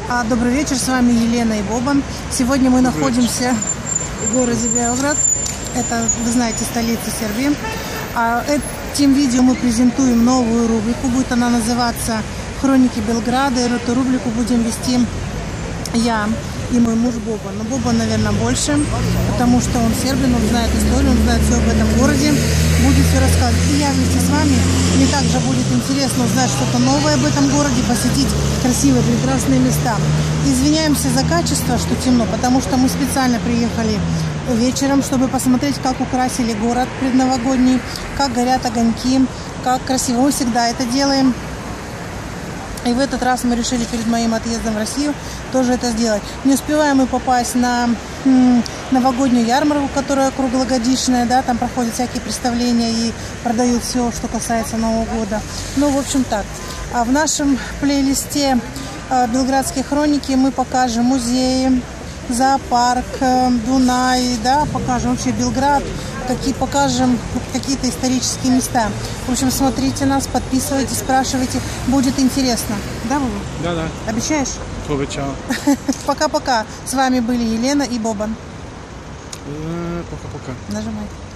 Добрый вечер, с вами Елена и Бобан. Сегодня мы находимся в городе Белград. Это, вы знаете, столица Сербии. Этим видео мы презентуем новую рубрику. Будет она называться «Хроники Белграда». И эту рубрику будем вести я и мой муж Бобан. Но Бобан, наверное, больше, потому что он сербин, он знает историю, он знает все об этом городе. Будет все рассказывать. И я вместе с вами. Мне также будет интересно узнать что-то новое об этом городе, посетить красивые, прекрасные места. Извиняемся за качество, что темно, потому что мы специально приехали вечером, чтобы посмотреть, как украсили город предновогодний, как горят огоньки, как красиво. Мы всегда это делаем. И в этот раз мы решили перед моим отъездом в Россию тоже это сделать. Не успеваем мы попасть на новогоднюю ярмарку, которая круглогодичная, да, там проходят всякие представления и продают все, что касается Нового года. Ну, в общем, так. А в нашем плейлисте «Белградские хроники» мы покажем музеи, зоопарк, Дунай, да, покажем вообще Белград, покажем какие-то исторические места. В общем, смотрите нас, подписывайтесь, спрашивайте, будет интересно. Да, Вова? Да. Обещаешь? Обещал. Пока-пока. С вами были Елена и Бобан. Пока-пока. Нажимай.